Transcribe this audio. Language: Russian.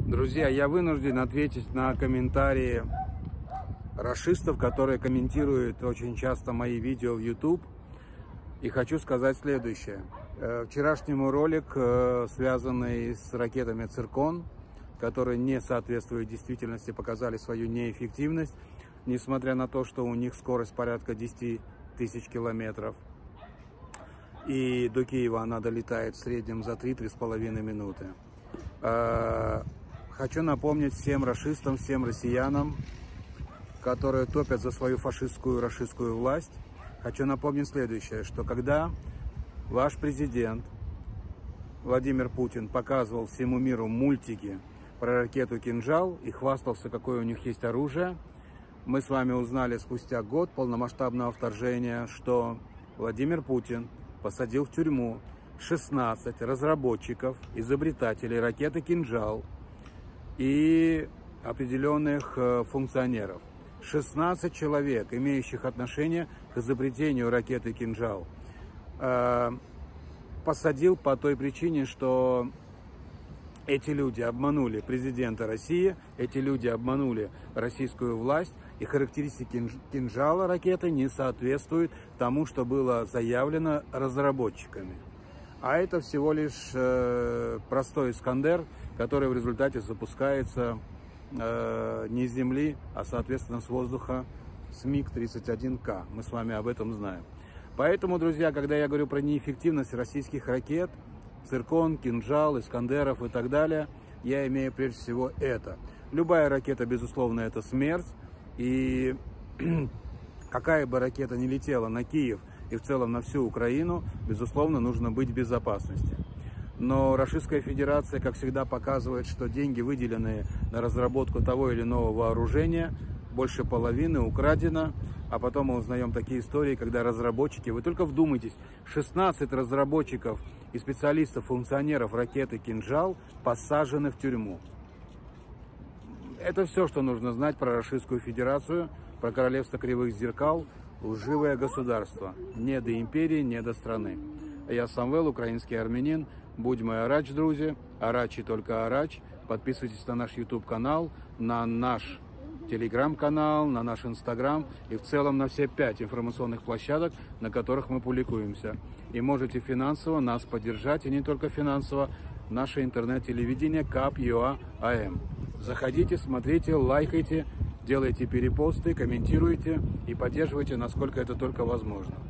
Друзья, я вынужден ответить на комментарии рашистов, которые комментируют очень часто мои видео в YouTube. И хочу сказать следующее. Вчерашний ролик, связанный с ракетами «Циркон», которые не соответствуют действительности, показали свою неэффективность, несмотря на то, что у них скорость порядка 10 тысяч километров. И до Киева она долетает в среднем за 3–3,5 минуты. Хочу напомнить всем рашистам, всем россиянам, которые топят за свою фашистскую рашистскую власть, хочу напомнить следующее, что когда ваш президент Владимир Путин показывал всему миру мультики про ракету «Кинжал» и хвастался, какое у них есть оружие, мы с вами узнали спустя год полномасштабного вторжения, что Владимир Путин посадил в тюрьму 16 разработчиков, изобретателей ракеты «Кинжал» и определенных функционеров. 16 человек, имеющих отношение к изобретению ракеты «Кинжал», посадил по той причине, что эти люди обманули президента России, эти люди обманули российскую власть, и характеристики «Кинжала» ракеты не соответствуют тому, что было заявлено разработчиками. А это всего лишь простой «Искандер», который в результате запускается не с земли, а соответственно с воздуха, с МиГ-31К. Мы с вами об этом знаем. Поэтому, друзья, когда я говорю про неэффективность российских ракет, «Циркон», «Кинжал», «Искандеров» и так далее, я имею прежде всего это. Любая ракета, безусловно, это смерть. И какая бы ракета ни летела на Киев и в целом на всю Украину, безусловно, нужно быть в безопасности. Но Российская Федерация, как всегда, показывает, что деньги, выделенные на разработку того или иного вооружения, больше половины украдено. А потом мы узнаем такие истории, когда разработчики, вы только вдумайтесь, 16 разработчиков и специалистов, функционеров ракеты «Кинжал» посажены в тюрьму. Это все, что нужно знать про Российскую Федерацию, про королевство кривых зеркал, лживое государство. Не до империи, не до страны. Я Самвел, украинский армянин. Будьмо арач, друзья. Арач и только арач. Подписывайтесь на наш YouTube канал, на наш Telegram-канал, на наш Instagram и в целом на все 5 информационных площадок, на которых мы публикуемся. И можете финансово нас поддержать, и не только финансово, наше интернет-телевидение KAP.UA.AM. Заходите, смотрите, лайкайте, делайте перепосты, комментируйте и поддерживайте, насколько это только возможно.